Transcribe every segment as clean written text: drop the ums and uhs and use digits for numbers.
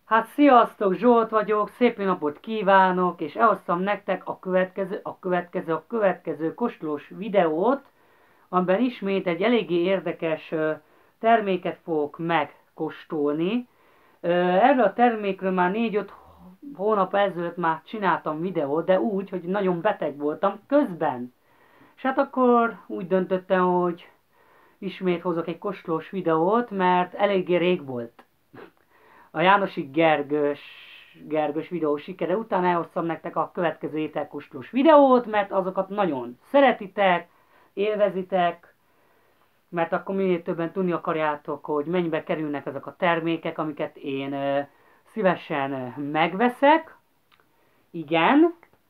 Hát sziasztok, Zsolt vagyok, szép jó napot kívánok, és elhoztam nektek a következő kóstolós videót, amiben ismét egy eléggé érdekes terméket fogok megkóstolni. Erről a termékről már 4-5 hónap ezelőtt már csináltam videót, de úgy, hogy nagyon beteg voltam közben. És hát akkor úgy döntöttem, hogy ismét hozok egy kóstolós videót, mert eléggé rég volt a Jánosi Gergős videó sikere után elhoztam nektek a következő ételkóstolós videót, mert azokat nagyon szeretitek, élvezitek, mert akkor minél többen tudni akarjátok, hogy mennyibe kerülnek ezek a termékek, amiket én szívesen megveszek. Igen.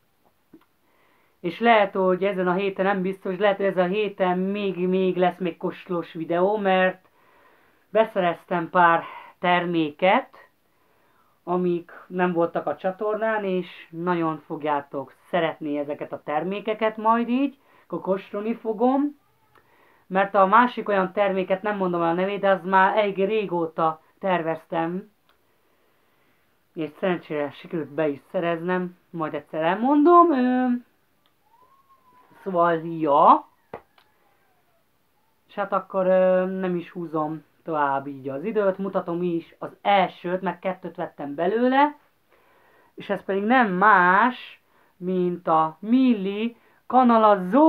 És lehet, hogy ezen a héten nem biztos, lehet, hogy ezen a héten még lesz még kóstolós videó, mert beszereztem pár terméket, amik nem voltak a csatornán, és nagyon fogjátok szeretni ezeket a termékeket majd így, akkor kóstolni fogom, mert a másik olyan terméket nem mondom el a nevét, de az már elég régóta terveztem, és szerencsére sikerült be is szereznem, majd egyszer elmondom. Szóval, ja, és hát akkor nem is húzom tovább így az időt, mutatom is az elsőt, meg 2 vettem belőle, és ez pedig nem más, mint a Milli Canalazó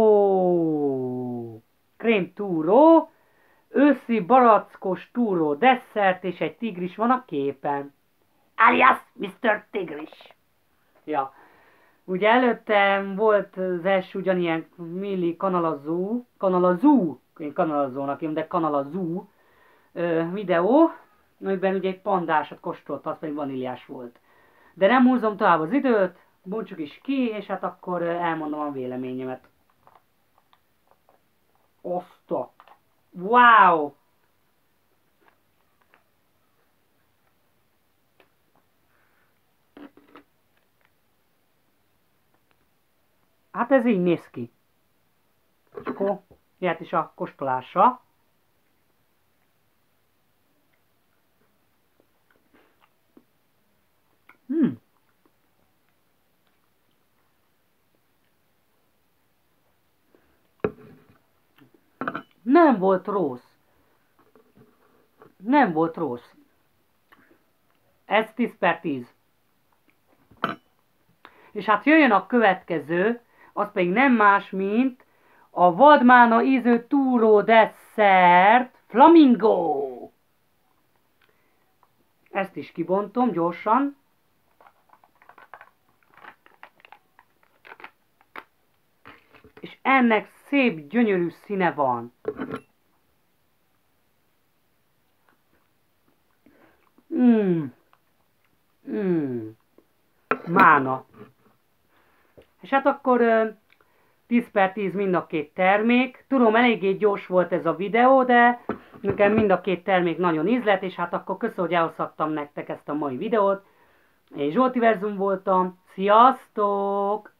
krém túró, őszi barackos túró desszert, és egy tigris van a képen. Alias Mr. Tigris. Ja. Ugye előttem volt az első ugyanilyen Milli Canalazó, én Canalazónak jön, de Canalazó videó, amiben ugye egy pandásat kóstolt, az pedig vaníliás volt. De nem húzom tovább az időt, bontsuk is ki, és hát akkor elmondom a véleményemet. Oszta! Wow! Hát ez így néz ki. És akkor jöhet is a kóstolásra. Nem volt rossz. Nem volt rossz. Ez 10/10. És hát jöjjön a következő, az pedig nem más, mint a vadmána ízű túró desszert Flamingo. Ezt is kibontom gyorsan. És ennek szép, gyönyörű színe van. Mána. És hát akkor 10/10 mind a két termék. Tudom, eléggé gyors volt ez a videó, de nekem mind a két termék nagyon ízlet, és hát akkor köszönöm, hogy elhozhattam nektek ezt a mai videót. Én Zsoltiverzum voltam. Sziasztok!